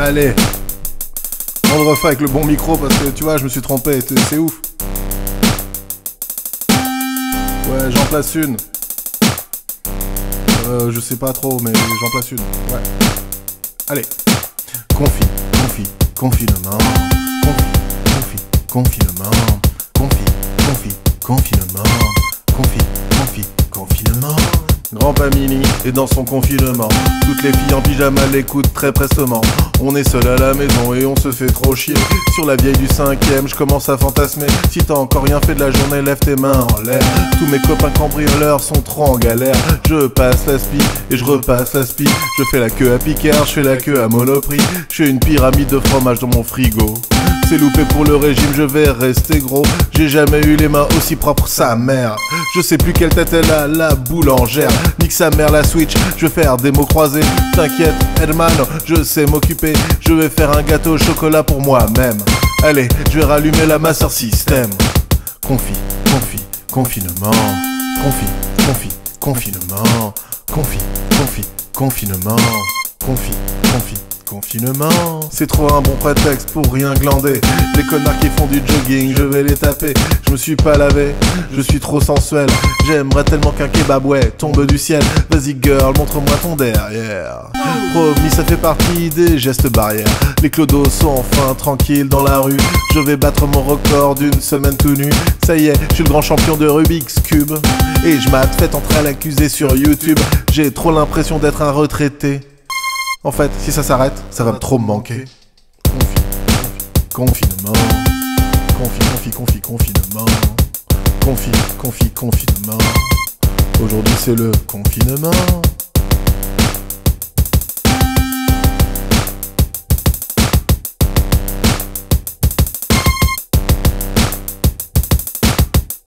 Allez. On le refait avec le bon micro parce que tu vois, je me suis trompé, c'est ouf. Ouais, j'en place une. Je sais pas trop, mais j'en place une. Ouais. Allez. Confinement. Confinement. Confinement. Grand-père Mini est dans son confinement. Toutes les filles en pyjama l'écoutent très prestement. On est seul à la maison et on se fait trop chier. Sur la vieille du 5ème, je commence à fantasmer. Si t'as encore rien fait de la journée, lève tes mains en l'air. Tous mes copains cambrioleurs sont trop en galère. Je passe l'aspi et je repasse l'aspi. Je fais la queue à Picard, je fais la queue à Monoprix. Je fais une pyramide de fromage dans mon frigo. C'est loupé pour le régime, je vais rester gros. J'ai jamais eu les mains aussi propres, sa mère. Je sais plus quelle tête elle a, la boulangère. Nique sa mère la Switch, je vais faire des mots croisés. T'inquiète, hermano, je sais m'occuper. Je vais faire un gâteau au chocolat pour moi-même. Allez, je vais rallumer la Master System. Confinement. Confinement. C'est trop un bon prétexte pour rien glander. Les connards qui font du jogging, je vais les taper. Je me suis pas lavé, je suis trop sensuel. J'aimerais tellement qu'un kebab, ouais, tombe du ciel. Vas-y girl, montre-moi ton derrière. Promis, ça fait partie des gestes barrières. Les clodos sont enfin tranquilles dans la rue. Je vais battre mon record d'une semaine tout nu. Ça y est, je suis le grand champion de Rubik's Cube. Et je m'attelle entre à l'accuser sur YouTube. J'ai trop l'impression d'être un retraité. En fait, si ça s'arrête, ça va trop me manquer. Confinement. Confinement. Aujourd'hui c'est le confinement.